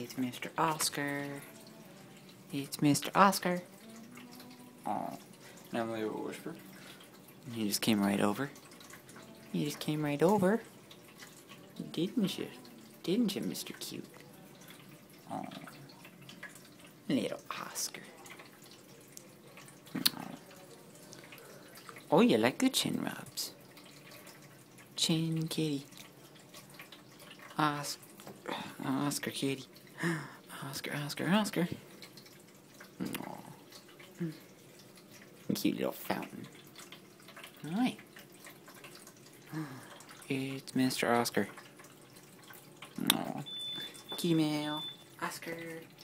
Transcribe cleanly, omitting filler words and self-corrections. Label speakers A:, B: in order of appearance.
A: It's Mr. Oscar. It's Mr. Oscar. Oh, now I'm a little whisper. You just came right over. You just came right over. Didn't you? Didn't you, Mr. Cute? Oh, little Oscar. Oh, you like the chin rubs. Chin kitty. Oscar kitty. Oscar. Oh. Cute little fountain. Hi. It's Mr. Oscar. Oh. Kitty mail. Oscar.